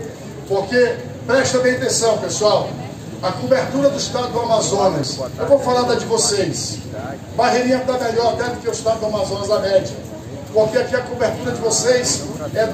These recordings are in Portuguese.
Porque, presta bem atenção, pessoal, a cobertura do estado do Amazonas, eu vou falar da de vocês, Barreirinha está melhor até do que o estado do Amazonas, a média, porque aqui a cobertura de vocês é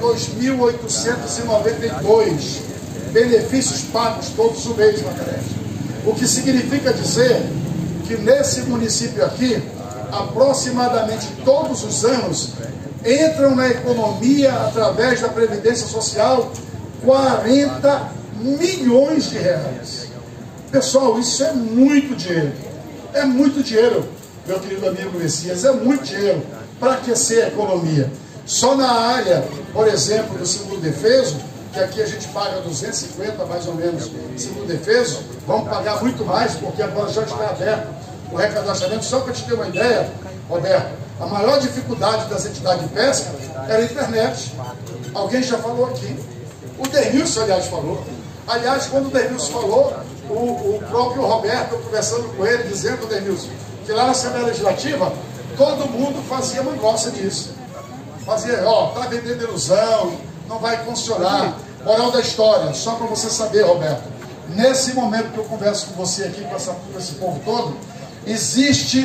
2.892 benefícios pagos todos os meses, Margarete. O que significa dizer que nesse município aqui, aproximadamente todos os anos, entram na economia através da Previdência Social 40 milhões de reais. Pessoal, isso é muito dinheiro. É muito dinheiro, meu querido amigo Messias, é muito dinheiro para aquecer a economia. Só na área, por exemplo, do seguro defeso, que aqui a gente paga 250 mais ou menos seguro defeso, vamos pagar muito mais, porque agora já está aberto o recadastramento. Só para te ter uma ideia, Roberto, a maior dificuldade das entidades de pesca era a internet. Alguém já falou aqui. O Denilson, aliás, falou. Aliás, quando o Denilson falou, o próprio Roberto, conversando com ele, dizendo, Denilson, que lá na Assembleia Legislativa, todo mundo fazia mangoça disso. Fazia, ó, tá vendendo ilusão, não vai funcionar. Moral da história, só para você saber, Roberto, nesse momento que eu converso com você aqui, com esse povo todo, existe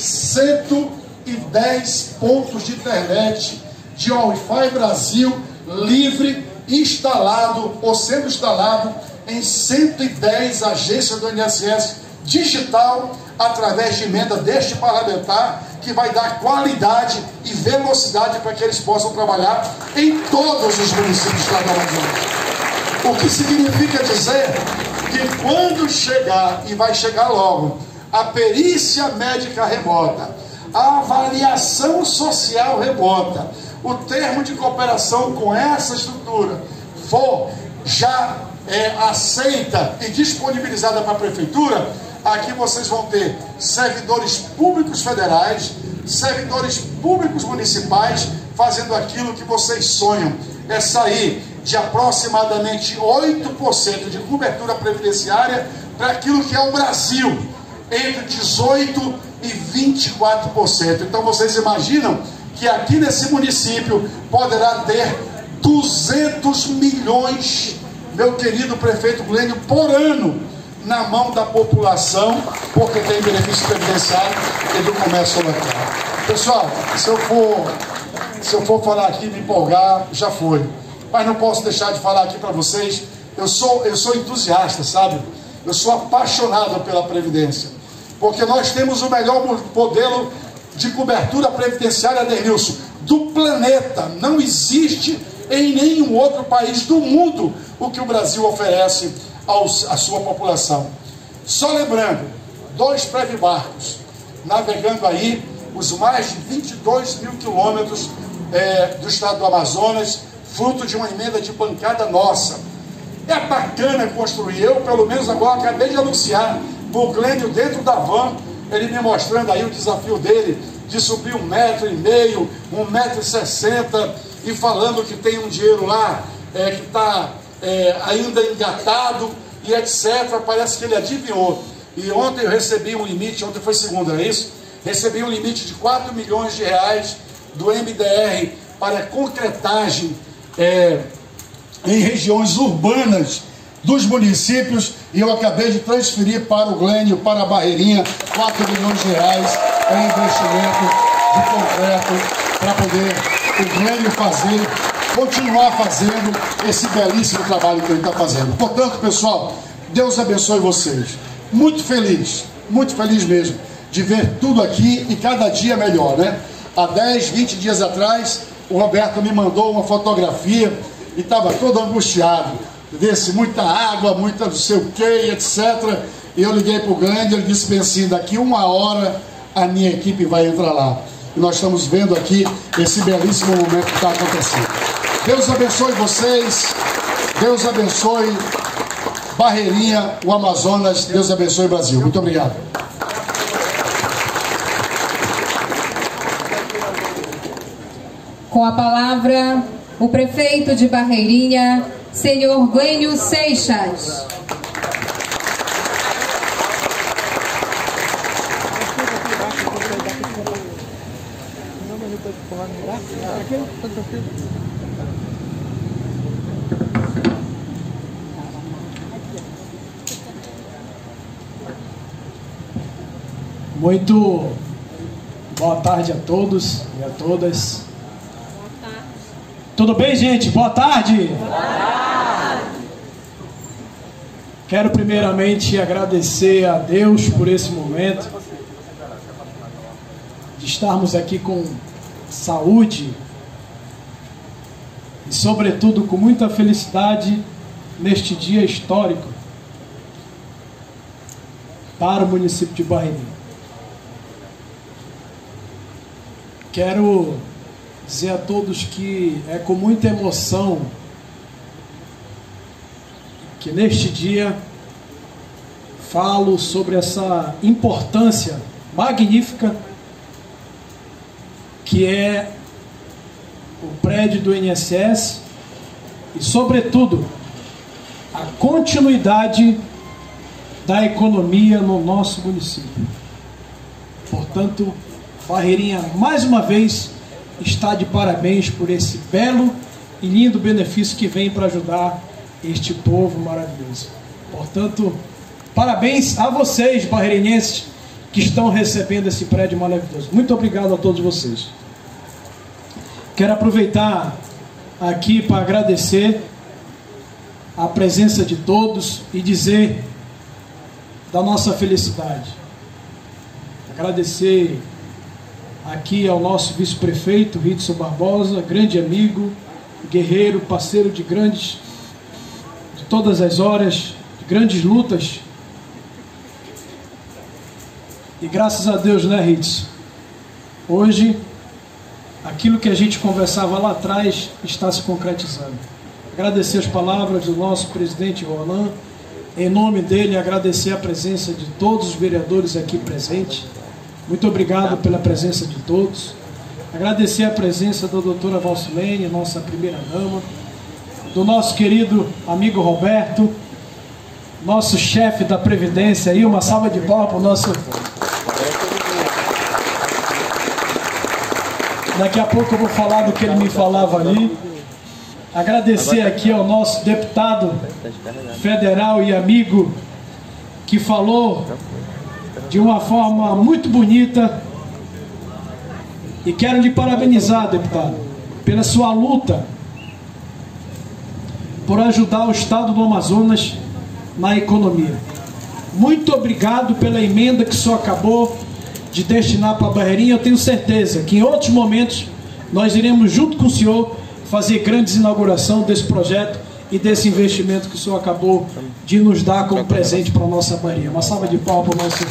110 pontos de internet de Wi-Fi Brasil livre, instalado ou sendo instalado em 110 agências do INSS digital, através de emenda deste parlamentar, que vai dar qualidade e velocidade para que eles possam trabalhar em todos os municípios do estado do Amazonas. O que significa dizer que quando chegar, e vai chegar logo, a perícia médica remota, a avaliação social remota, o termo de cooperação com essa estrutura for já aceita e disponibilizada para a prefeitura, aqui vocês vão ter servidores públicos federais, servidores públicos municipais, fazendo aquilo que vocês sonham, é sair de aproximadamente 8% de cobertura previdenciária para aquilo que é o Brasil, entre 18% e 24%. Então vocês imaginam que aqui nesse município poderá ter 200 milhões, meu querido prefeito Glênio, por ano, na mão da população, porque tem benefício previdenciário e do comércio local. Pessoal, se eu for falar aqui e me empolgar, já foi. Mas não posso deixar de falar aqui para vocês, eu sou entusiasta, sabe? Eu sou apaixonado pela Previdência, porque nós temos o melhor modelo de cobertura previdenciária, Denilson, do planeta. Não existe em nenhum outro país do mundo o que o Brasil oferece à sua população. Só lembrando, 2 Previbarcos, navegando aí os mais de 22 mil quilômetros do estado do Amazonas, fruto de uma emenda de bancada nossa. É bacana construir. Eu, pelo menos agora, acabei de anunciar o Glênio dentro da van, ele me mostrando aí o desafio dele de subir 1,5 metro, 1,60 m, e falando que tem um dinheiro lá que está ainda engatado e etc. Parece que ele adivinhou. E ontem eu recebi um limite, ontem foi segunda, não é isso? Recebi um limite de 4 milhões de reais do MDR para concretagem em regiões urbanas dos municípios, e eu acabei de transferir para o Glênio, para a Barreirinha, 4 milhões de reais em investimento de concreto para poder o Glênio continuar fazendo esse belíssimo trabalho que ele está fazendo. Portanto, pessoal, Deus abençoe vocês. Muito feliz mesmo de ver tudo aqui e cada dia melhor, né? Há 10, 20 dias atrás, o Roberto me mandou uma fotografia e estava todo angustiado. Vê-se muita água, muita não sei o que, etc. E eu liguei para o Glênio, ele disse bem assim, daqui 1 hora a minha equipe vai entrar lá. E nós estamos vendo aqui esse belíssimo momento que está acontecendo. Deus abençoe vocês, Deus abençoe Barreirinha, o Amazonas, Deus abençoe o Brasil. Muito obrigado. Com a palavra, o prefeito de Barreirinha, senhor Glênio Seixas. Muito boa tarde a todos e a todas. Tudo bem, gente? Boa tarde! Boa tarde! Quero primeiramente agradecer a Deus por esse momento de estarmos aqui com saúde e, sobretudo, com muita felicidade neste dia histórico para o município de Barreirinha. Quero dizer a todos que é com muita emoção que neste dia falo sobre essa importância magnífica que é o prédio do INSS e, sobretudo, a continuidade da economia no nosso município. Portanto, Barreirinha, mais uma vez, está de parabéns por esse belo e lindo benefício que vem para ajudar este povo maravilhoso. Portanto, parabéns a vocês, barreirenses, que estão recebendo esse prédio maravilhoso. Muito obrigado a todos vocês. Quero aproveitar aqui para agradecer a presença de todos e dizer da nossa felicidade. Agradecer aqui ao nosso vice-prefeito, Ritson Barbosa, grande amigo, guerreiro, parceiro de todas as horas, de grandes lutas. E graças a Deus, né, Ritson? Hoje, aquilo que a gente conversava lá atrás está se concretizando. Agradecer as palavras do nosso presidente Roland, em nome dele, agradecer a presença de todos os vereadores aqui presentes. Muito obrigado pela presença de todos. Agradecer a presença da doutora Valsilene, nossa primeira-dama, do nosso querido amigo Roberto, nosso chefe da Previdência, aí, uma salva de palmas para o nosso... Daqui a pouco eu vou falar do que ele me falava ali. Agradecer aqui ao nosso deputado federal e amigo, que falou de uma forma muito bonita, e quero lhe parabenizar, deputado, pela sua luta por ajudar o estado do Amazonas na economia. Muito obrigado pela emenda que o senhor acabou de destinar para a Barreirinha. Eu tenho certeza que em outros momentos nós iremos, junto com o senhor, fazer grandes inauguração desse projeto e desse investimento que o senhor acabou de nos dar como presente para a nossa Bahia. Uma salva de palmas para o nosso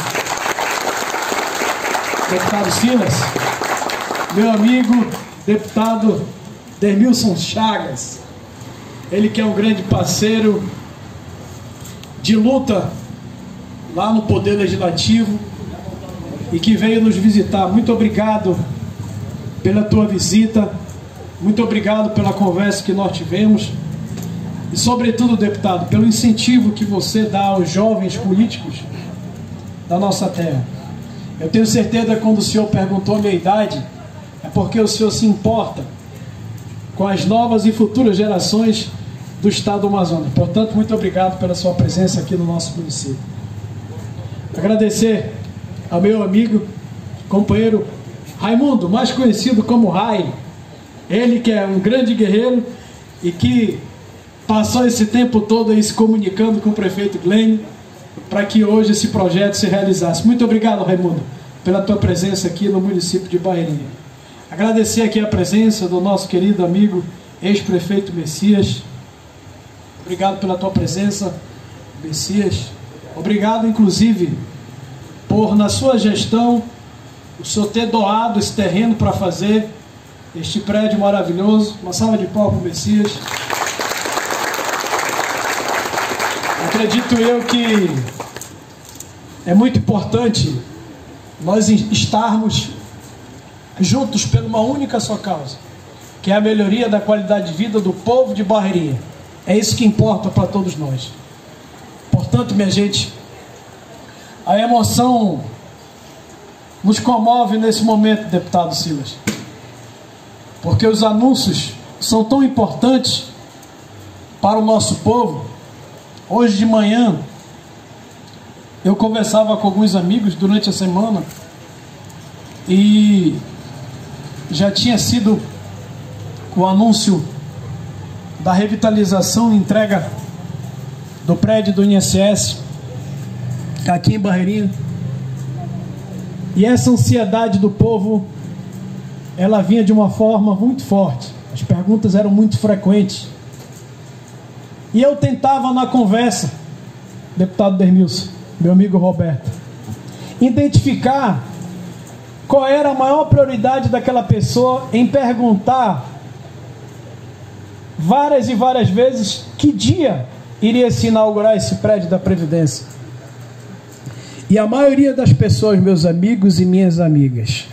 deputado Silas, meu amigo deputado Dermilson Chagas, ele que é um grande parceiro de luta lá no Poder Legislativo e que veio nos visitar. Muito obrigado pela tua visita, muito obrigado pela conversa que nós tivemos e, sobretudo, deputado, pelo incentivo que você dá aos jovens políticos da nossa terra. Eu tenho certeza que quando o senhor perguntou a minha idade, é porque o senhor se importa com as novas e futuras gerações do estado do Amazonas. Portanto, muito obrigado pela sua presença aqui no nosso município. Agradecer ao meu amigo, companheiro Raimundo, mais conhecido como Rai. Ele que é um grande guerreiro e que passou esse tempo todo aí se comunicando com o prefeito Glenn para que hoje esse projeto se realizasse. Muito obrigado, Raimundo, pela tua presença aqui no município de Barreirinha. Agradecer aqui a presença do nosso querido amigo, ex-prefeito Messias. Obrigado pela tua presença, Messias. Obrigado, inclusive, por, na sua gestão, o senhor ter doado esse terreno para fazer este prédio maravilhoso. Uma salva de palmas para o Messias. Acredito eu que é muito importante nós estarmos juntos por uma única só causa, que é a melhoria da qualidade de vida do povo de Barreirinha. É isso que importa para todos nós. Portanto, minha gente, a emoção nos comove nesse momento, deputado Silas, porque os anúncios são tão importantes para o nosso povo. Hoje de manhã eu conversava com alguns amigos durante a semana e já tinha sido o anúncio da revitalização e entrega do prédio do INSS aqui em Barreirinha. E essa ansiedade do povo, ela vinha de uma forma muito forte. As perguntas eram muito frequentes. E eu tentava na conversa, deputado Dermilson, meu amigo Roberto, identificar qual era a maior prioridade daquela pessoa em perguntar várias e várias vezes que dia iria se inaugurar esse prédio da Previdência. E a maioria das pessoas, meus amigos e minhas amigas,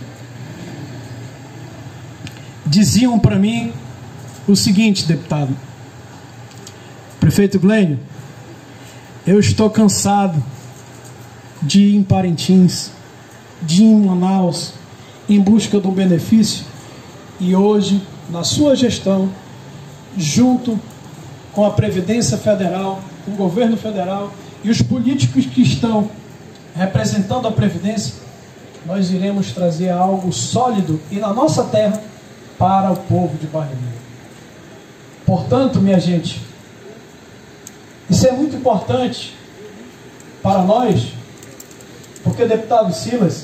diziam para mim o seguinte, deputado: prefeito Glênio, eu estou cansado de ir em Parintins, de ir em Manaus, em busca do benefício, e hoje, na sua gestão, junto com a Previdência Federal, com o governo federal e os políticos que estão representando a Previdência, nós iremos trazer algo sólido e na nossa terra para o povo de Barreirinha. Portanto, minha gente, isso é muito importante para nós, porque, deputado Silas,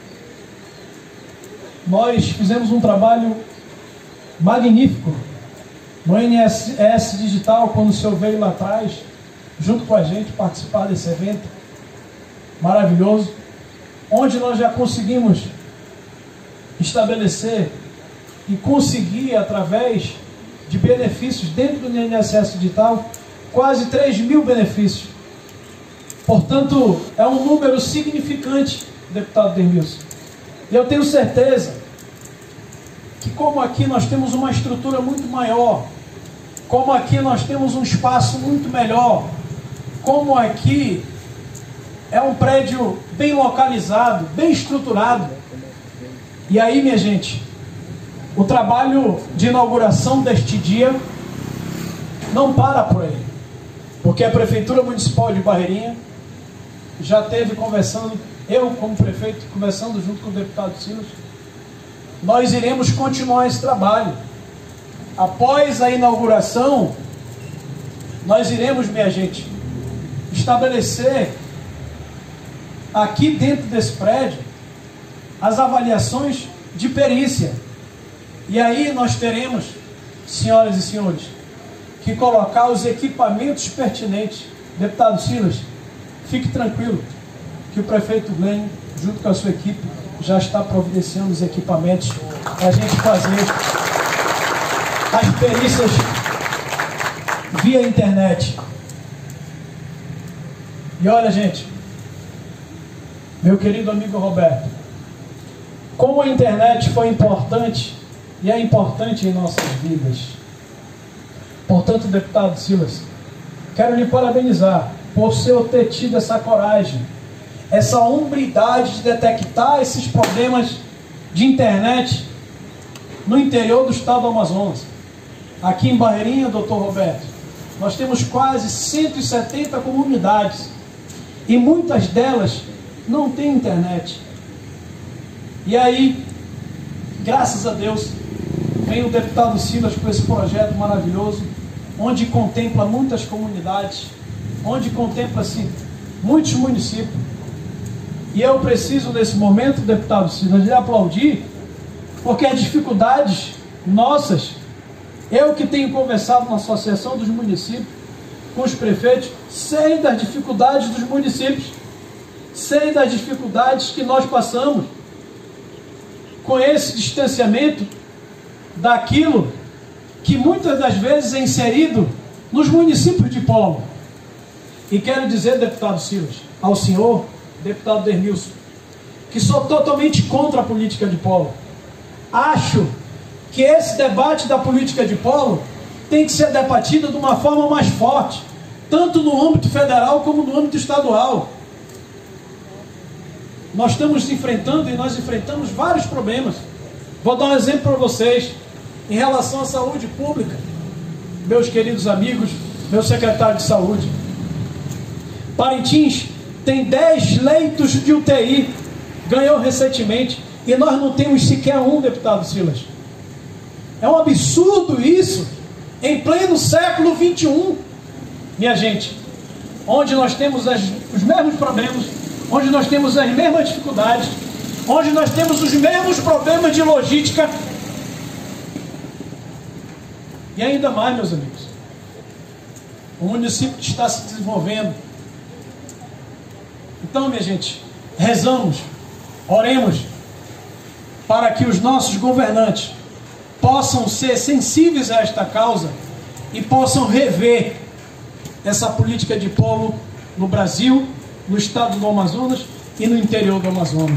nós fizemos um trabalho magnífico no INSS Digital, quando o senhor veio lá atrás, junto com a gente, participar desse evento maravilhoso, onde nós já conseguimos estabelecer e conseguir, através de benefícios dentro do INSS Digital, quase 3.000 benefícios. Portanto, é um número significante, deputado Dermilson. E eu tenho certeza que, como aqui nós temos uma estrutura muito maior, como aqui nós temos um espaço muito melhor, como aqui é um prédio bem localizado, bem estruturado. E aí, minha gente, o trabalho de inauguração deste dia não para por aí, porque a Prefeitura Municipal de Barreirinha já teve conversando, eu como prefeito, conversando junto com o deputado Silas, nós iremos continuar esse trabalho. Após a inauguração, nós iremos, minha gente, estabelecer aqui dentro desse prédio as avaliações de perícia. E aí nós teremos, senhoras e senhores, que colocar os equipamentos pertinentes. Deputado Silas, fique tranquilo que o prefeito Glênio, junto com a sua equipe, já está providenciando os equipamentos para a gente fazer as perícias via internet. E olha, gente, meu querido amigo Roberto, como a internet foi importante e é importante em nossas vidas. Portanto, deputado Silas, quero lhe parabenizar por o senhor ter tido essa coragem, essa hombridade de detectar esses problemas de internet no interior do estado do Amazonas. Aqui em Barreirinha, doutor Roberto, nós temos quase 170 comunidades e muitas delas não têm internet. E aí, graças a Deus, vem o deputado Silas com esse projeto maravilhoso, onde contempla muitas comunidades, onde contempla-se muitos municípios. E eu preciso, nesse momento, deputado Silas, lhe aplaudir, porque as dificuldades nossas, eu que tenho conversado na Associação dos Municípios, com os prefeitos, sei das dificuldades dos municípios, sei das dificuldades que nós passamos com esse distanciamento daquilo que muitas das vezes é inserido nos municípios de polo. E quero dizer, deputado Silas, ao senhor, deputado Dermilson, que sou totalmente contra a política de polo. Acho que esse debate da política de polo tem que ser debatido de uma forma mais forte, tanto no âmbito federal como no âmbito estadual. Nós estamos enfrentando e nós enfrentamos vários problemas. Vou dar um exemplo para vocês em relação à saúde pública. Meus queridos amigos, meu secretário de saúde, Parintins tem 10 leitos de UTI, ganhou recentemente, e nós não temos sequer um, deputado Silas. É um absurdo isso, em pleno século XXI, minha gente, onde nós temos os mesmos problemas, onde nós temos as mesmas dificuldades, onde nós temos os mesmos problemas de logística. E ainda mais, meus amigos, o município está se desenvolvendo. Então, minha gente, rezamos, oremos, para que os nossos governantes possam ser sensíveis a esta causa e possam rever essa política de polo no Brasil, no estado do Amazonas e no interior do Amazonas.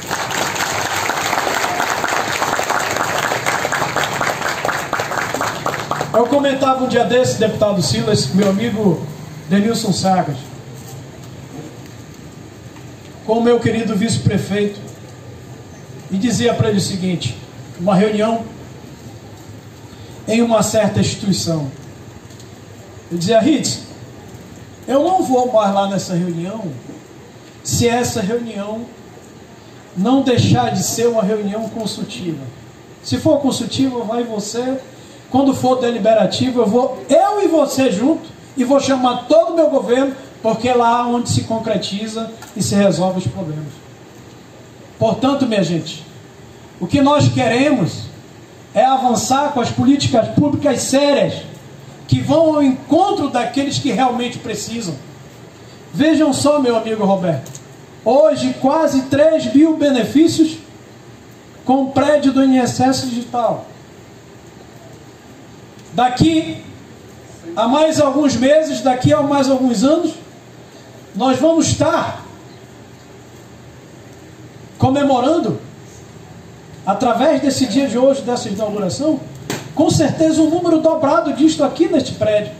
Eu comentava um dia desse, deputado Silas, meu amigo Denilson Chagas, com o meu querido vice-prefeito, e dizia para ele o seguinte: uma reunião em uma certa instituição. Eu dizia: Ritz, eu não vou mais lá nessa reunião se essa reunião não deixar de ser uma reunião consultiva. Se for consultiva, vai você. Quando for deliberativa, eu e você junto, e vou chamar todo o meu governo, porque é lá onde se concretiza e se resolve os problemas. Portanto, minha gente, o que nós queremos é avançar com as políticas públicas sérias, que vão ao encontro daqueles que realmente precisam. Vejam só, meu amigo Roberto, hoje quase 3 mil benefícios com o prédio do INSS digital. Daqui a mais alguns meses, daqui a mais alguns anos, nós vamos estar comemorando, através desse dia de hoje, dessa inauguração, com certeza um número dobrado disto aqui neste prédio.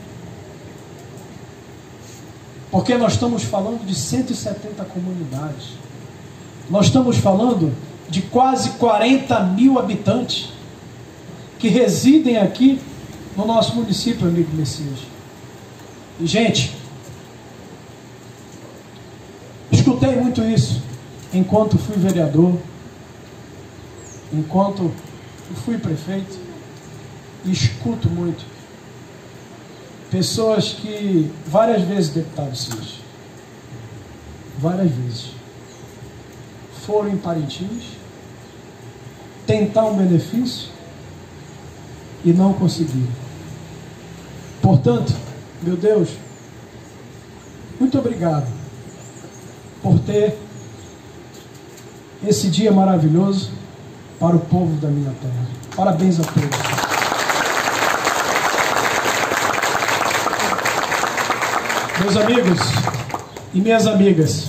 Porque nós estamos falando de 170 comunidades. Nós estamos falando de quase 40 mil habitantes que residem aqui no nosso município, amigo Messias. E, gente, escutei muito isso enquanto fui vereador, enquanto fui prefeito, e escuto muito pessoas que várias vezes, deputado Silas, várias vezes foram em Parintins tentar um benefício e não conseguiram. Portanto, meu Deus, muito obrigado por ter esse dia maravilhoso para o povo da minha terra. Parabéns a todos. Meus amigos e minhas amigas,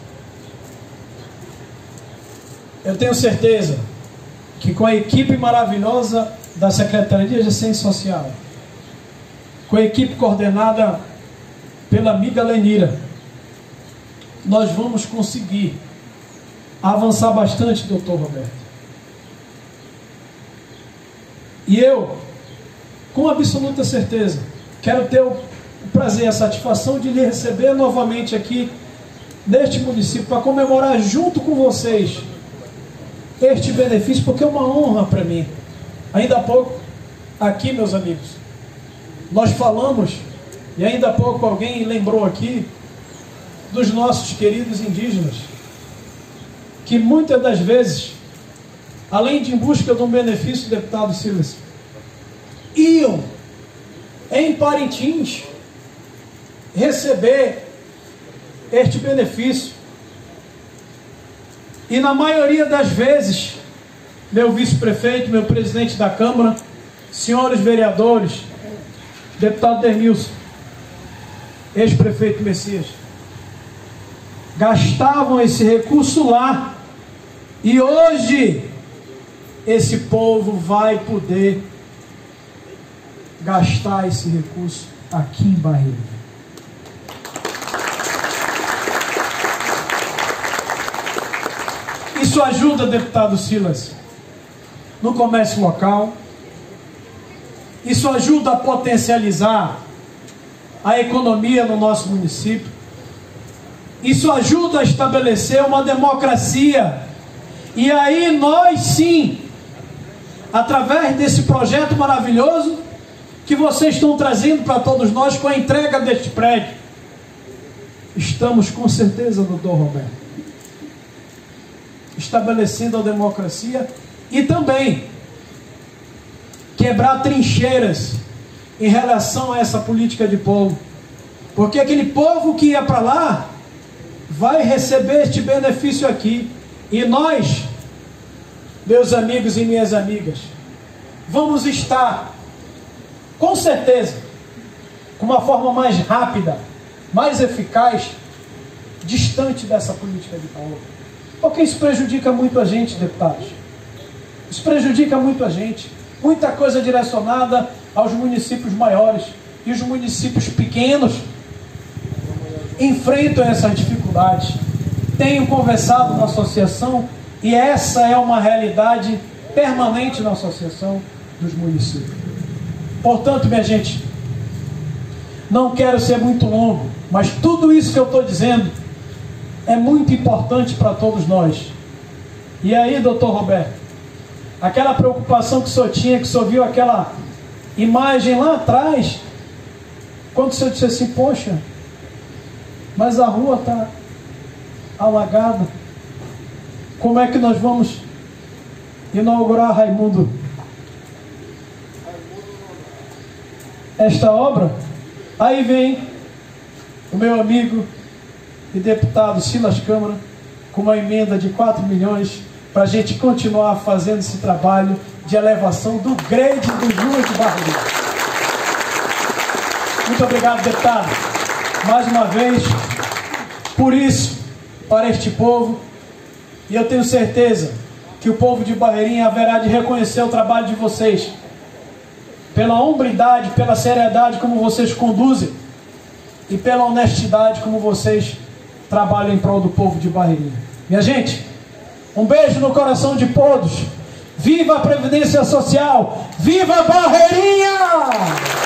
eu tenho certeza que com a equipe maravilhosa da Secretaria de Assistência Social, com a equipe coordenada pela amiga Lenira, nós vamos conseguir avançar bastante, doutor Roberto. E eu, com absoluta certeza, quero ter o prazer e a satisfação de lhe receber novamente aqui neste município para comemorar junto com vocês este benefício, porque é uma honra para mim. Ainda há pouco, aqui, meus amigos, nós falamos, e ainda há pouco alguém lembrou aqui dos nossos queridos indígenas, que muitas das vezes, além de em busca de um benefício, deputado Silas, iam em Parintins receber este benefício. E na maioria das vezes, meu vice-prefeito, meu presidente da Câmara, senhores vereadores, deputado Denilson, ex-prefeito Messias, gastavam esse recurso lá, e hoje esse povo vai poder gastar esse recurso aqui em Barreirinha. Isso ajuda, deputado Silas, no comércio local. Isso ajuda a potencializar a economia no nosso município. Isso ajuda a estabelecer uma democracia. E aí nós sim, através desse projeto maravilhoso que vocês estão trazendo para todos nós com a entrega deste prédio, estamos com certeza, doutor Roberto, estabelecendo a democracia e também quebrar trincheiras em relação a essa política de povo. Porque aquele povo que ia para lá vai receber este benefício aqui. E nós, meus amigos e minhas amigas, vamos estar, com certeza, com uma forma mais rápida, mais eficaz, distante dessa política de povo. Porque isso prejudica muito a gente, deputados. Isso prejudica muito a gente. Muita coisa direcionada aos municípios maiores. E os municípios pequenos enfrentam essas dificuldades. Tenho conversado na associação e essa é uma realidade permanente na associação dos municípios. Portanto, minha gente, não quero ser muito longo, mas tudo isso que eu estou dizendo é muito importante para todos nós. E aí, doutor Roberto, aquela preocupação que o senhor tinha, que o senhor viu aquela imagem lá atrás, quando o senhor disse assim, poxa, mas a rua está alagada, como é que nós vamos inaugurar, Raimundo, esta obra? Aí vem o meu amigo e deputado Silas Câmara com uma emenda de 4 milhões para a gente continuar fazendo esse trabalho de elevação do grade dos ruas de Barreirinha. Muito obrigado, deputado, mais uma vez, por isso, para este povo. E eu tenho certeza que o povo de Barreirinha haverá de reconhecer o trabalho de vocês, pela hombridade, pela seriedade como vocês conduzem e pela honestidade como vocês trabalham em prol do povo de Barreirinha. Minha gente, um beijo no coração de todos. Viva a Previdência Social! Viva Barreirinha!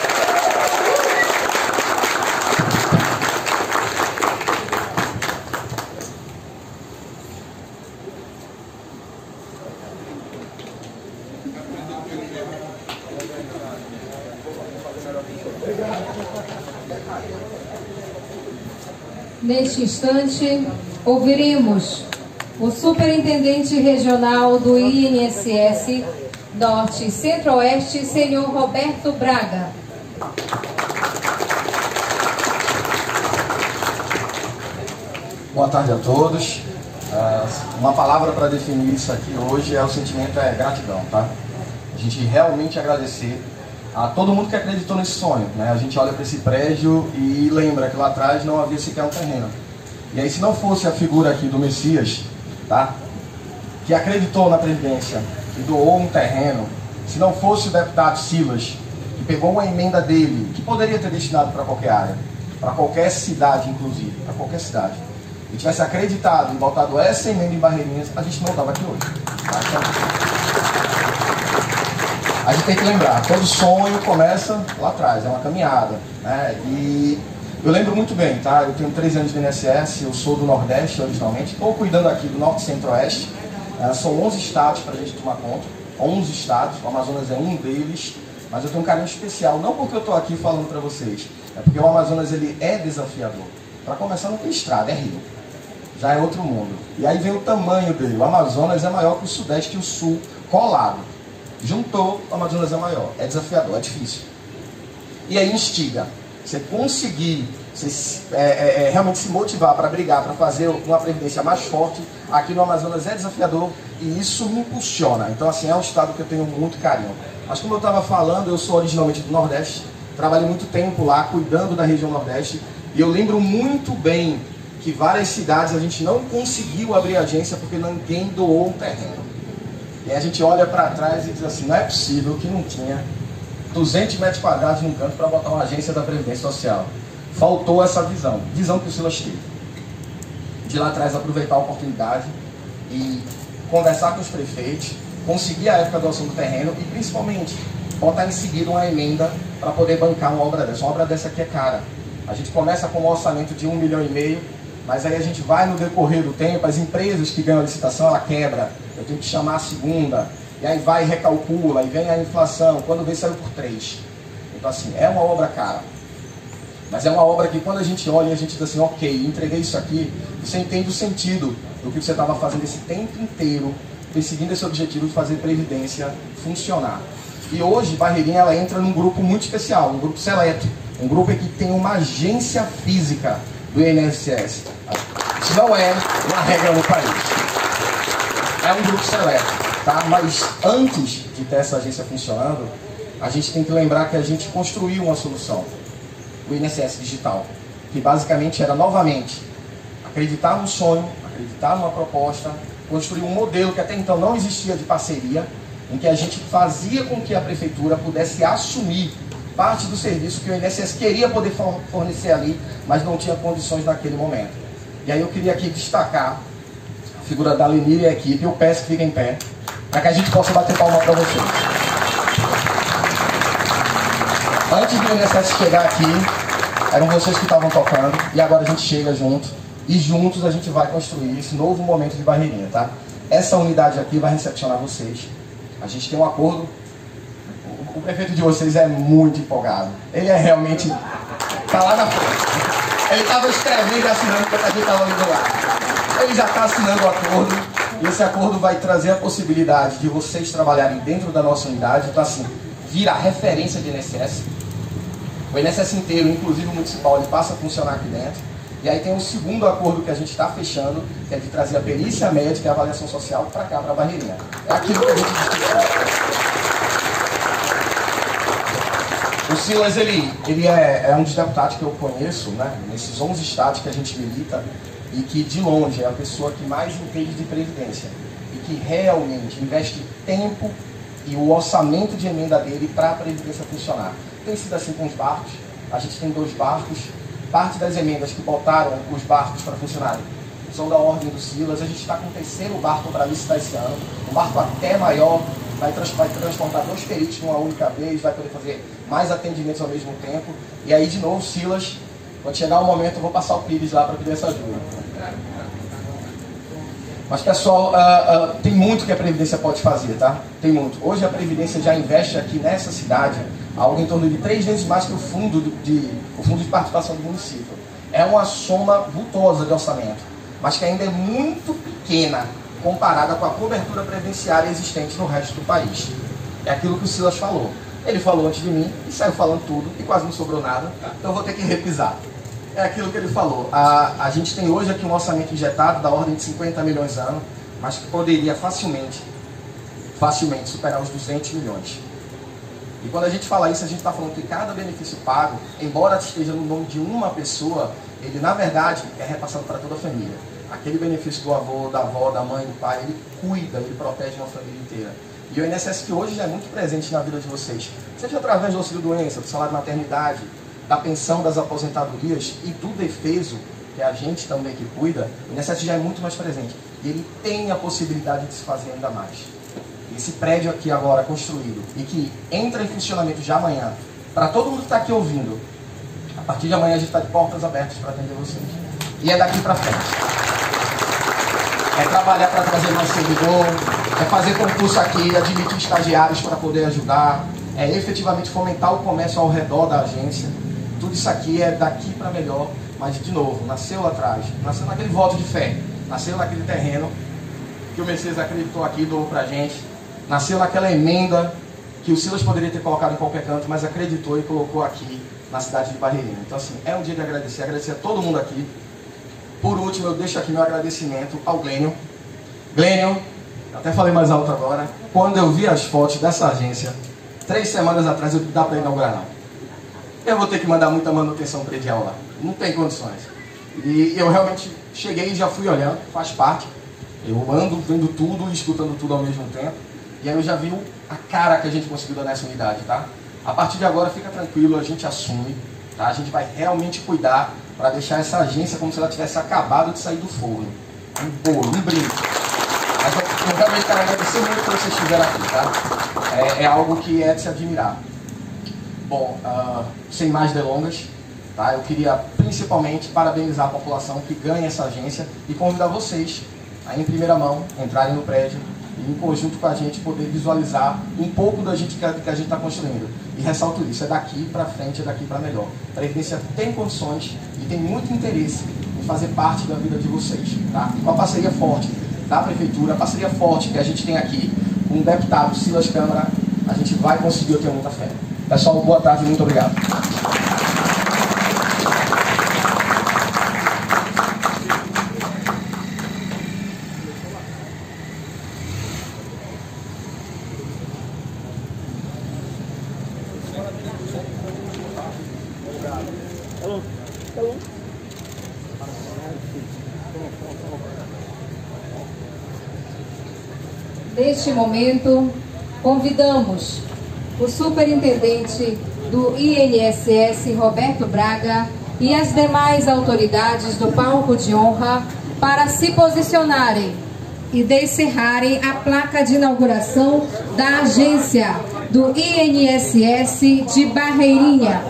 Neste instante, ouviremos o Superintendente Regional do INSS Norte e Centro-Oeste, senhor Roberto Braga. Boa tarde a todos. Uma palavra para definir isso aqui hoje o sentimento é gratidão, tá? A gente realmente agradecer a todo mundo que acreditou nesse sonho, né? A gente olha para esse prédio e lembra que lá atrás não havia sequer um terreno. E aí, se não fosse a figura aqui do Messias, tá? Que acreditou na Previdência, que doou um terreno, se não fosse o deputado Silas, que pegou uma emenda dele, que poderia ter destinado para qualquer área, para qualquer cidade, inclusive, para qualquer cidade, e tivesse acreditado e botado essa emenda em Barreirinhas, a gente não estava aqui hoje. Tá? A gente tem que lembrar, todo sonho começa lá atrás, é uma caminhada, né? E eu lembro muito bem, tá? Eu tenho 13 anos de INSS, eu sou do Nordeste originalmente, estou cuidando aqui do Norte e Centro-Oeste. São 11 estados para a gente tomar conta, 11 estados, o Amazonas é um deles, mas eu tenho um carinho especial, não porque eu estou aqui falando para vocês, é porque o Amazonas ele é desafiador. Para começar, não tem estrada, é rio, já é outro mundo. E aí vem o tamanho dele, o Amazonas é maior que o Sudeste e o Sul colado. Juntou, o Amazonas é maior, é desafiador, é difícil. E aí instiga, você conseguir realmente se motivar para brigar, para fazer uma previdência mais forte, aqui no Amazonas é desafiador e isso me impulsiona. Então assim, é um estado que eu tenho muito carinho. Mas como eu estava falando, eu sou originalmente do Nordeste, trabalhei muito tempo lá, cuidando da região Nordeste, e eu lembro muito bem que várias cidades a gente não conseguiu abrir agência porque ninguém doou um terreno. E a gente olha para trás e diz assim, não é possível que não tinha 200 metros quadrados num canto para botar uma agência da Previdência Social. Faltou essa visão que o Silas teve. De lá atrás aproveitar a oportunidade e conversar com os prefeitos, conseguir a época da doação do terreno e principalmente botar em seguida uma emenda para poder bancar uma obra dessa. Uma obra dessa aqui é cara. A gente começa com um orçamento de 1,5 milhão, mas aí a gente vai no decorrer do tempo, as empresas que ganham a licitação, ela quebra, eu tenho que chamar a segunda, e aí vai e recalcula, e vem a inflação, quando vem saiu por 3. Então assim, é uma obra cara. Mas é uma obra que quando a gente olha e a gente diz assim, ok, entreguei isso aqui, você entende o sentido do que você estava fazendo esse tempo inteiro, perseguindo esse objetivo de fazer Previdência funcionar. E hoje, Barreirinha, ela entra num grupo muito especial, um grupo seleto, um grupo que tem uma agência física do INSS. Isso não é uma regra no país. É um grupo seleto, tá? Mas antes de ter essa agência funcionando, a gente tem que lembrar que a gente construiu uma solução, o INSS Digital, que basicamente era, novamente, acreditar no sonho, acreditar numa proposta, construir um modelo que até então não existia de parceria, em que a gente fazia com que a prefeitura pudesse assumir parte do serviço que o INSS queria poder fornecer ali, mas não tinha condições naquele momento. E aí eu queria aqui destacar a figura da Lenir e a equipe, eu peço que fiquem em pé, para que a gente possa bater palma para vocês. Antes do INSS chegar aqui, eram vocês que estavam tocando, e agora a gente chega junto, e juntos a gente vai construir esse novo momento de Barreirinha, tá? Essa unidade aqui vai recepcionar vocês. A gente tem um acordo. O prefeito de vocês é muito empolgado. Ele é realmente... Tá lá na frente. Ele estava escrevendo e assinando enquanto a gente estava ali do lado. Ele já está assinando o acordo. E esse acordo vai trazer a possibilidade de vocês trabalharem dentro da nossa unidade. Então assim, vira referência de INSS. O INSS inteiro, inclusive o municipal, ele passa a funcionar aqui dentro. E aí tem um segundo acordo que a gente está fechando, que é de trazer a perícia médica e a avaliação social para cá, para a Barreirinha. É aquilo que a gente discutiu. O Silas, ele é um dos deputados que eu conheço, né, nesses 11 estados que a gente milita, e que de longe é a pessoa que mais entende de Previdência, e que realmente investe tempo e o orçamento de emenda dele para a Previdência funcionar. Tem sido assim com os barcos, a gente tem 2 barcos, parte das emendas que botaram os barcos para funcionarem são da ordem do Silas. A gente está com o 3º barco para licitar esse ano, um barco até maior, vai transportar 2 peritos numa única vez, vai poder fazer mais atendimentos ao mesmo tempo. E aí, de novo, Silas, quando chegar o momento, eu vou passar o Pires lá para pedir essa ajuda. Mas, pessoal, tem muito que a Previdência pode fazer, tá? Tem muito. Hoje a Previdência já investe aqui nessa cidade algo em torno de 3 vezes mais que o fundo de participação do município. É uma soma vultosa de orçamento, mas que ainda é muito pequena comparada com a cobertura previdenciária existente no resto do país. É aquilo que o Silas falou. Ele falou antes de mim e saiu falando tudo e quase não sobrou nada, então eu vou ter que repisar. É aquilo que ele falou. A gente tem hoje aqui um orçamento injetado da ordem de 50 milhões ano, mas que poderia facilmente superar os 200 milhões. E quando a gente fala isso, a gente está falando que cada benefício pago, embora esteja no nome de uma pessoa, ele na verdade é repassado para toda a família. Aquele benefício do avô, da avó, da mãe, do pai, ele cuida, ele protege uma família inteira. E o INSS que hoje já é muito presente na vida de vocês, seja através do auxílio-doença, do salário-maternidade, da pensão, das aposentadorias e do defeso, que é a gente também que cuida, o INSS já é muito mais presente. E ele tem a possibilidade de se fazer ainda mais. Esse prédio aqui agora construído e que entra em funcionamento já amanhã, para todo mundo que está aqui ouvindo, a partir de amanhã a gente está de portas abertas para atender vocês. E é daqui para frente. É trabalhar para trazer mais servidor, é fazer concurso aqui, admitir estagiários para poder ajudar, é efetivamente fomentar o comércio ao redor da agência. Tudo isso aqui é daqui para melhor, mas de novo, nasceu lá atrás, nasceu naquele voto de fé, nasceu naquele terreno que o Messias acreditou aqui e doou para a gente. Nasceu naquela emenda que o Silas poderia ter colocado em qualquer canto, mas acreditou e colocou aqui na cidade de Barreirinha. Então assim, é um dia de agradecer a todo mundo aqui. Por último, eu deixo aqui meu agradecimento ao Glênio. Glênio, até falei mais alto agora, quando eu vi as fotos dessa agência, 3 semanas atrás, eu dá para inaugurar não. Eu vou ter que mandar muita manutenção predial lá, não tem condições. E eu realmente cheguei e já fui olhando, faz parte. Eu ando vendo tudo e escutando tudo ao mesmo tempo. E aí eu já vi a cara que a gente conseguiu dar nessa unidade, tá? A partir de agora, fica tranquilo, a gente assume, tá? A gente vai realmente cuidar para deixar essa agência como se ela tivesse acabado de sair do forno. Um bolo, um brinde. Mas eu realmente quero agradecer muito por vocês estiverem aqui, tá? É algo que é de se admirar. Bom, sem mais delongas, Tá? Eu queria principalmente parabenizar a população que ganha essa agência e convidar vocês a, em primeira mão, entrarem no prédio e, em conjunto com a gente, poder visualizar um pouco da gente que a gente está construindo. E ressalto isso, é daqui para frente, é daqui para melhor. A Previdência tem condições e tem muito interesse em fazer parte da vida de vocês. Tá? E com a parceria forte da Prefeitura, a parceria forte que a gente tem aqui com o deputado Silas Câmara, a gente vai conseguir, eu tenho muita fé. Pessoal, boa tarde e muito obrigado. Neste momento, convidamos o superintendente do INSS, Roberto Braga, e as demais autoridades do palco de honra para se posicionarem e descerrarem a placa de inauguração da agência do INSS de Barreirinha.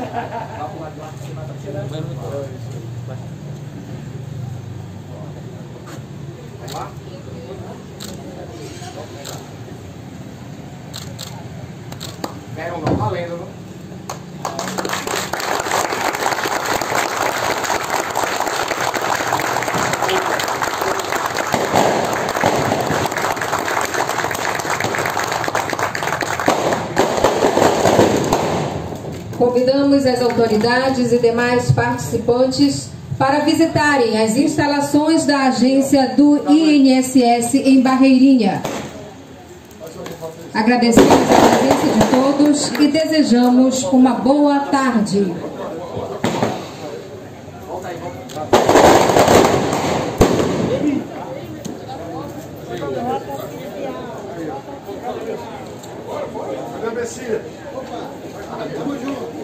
Não, valendo, não? Convidamos as autoridades e demais participantes para visitarem as instalações da agência do INSS em Barreirinha. Agradecemos a presença de todos e desejamos uma boa tarde. Cadê a Messias? Tamo junto.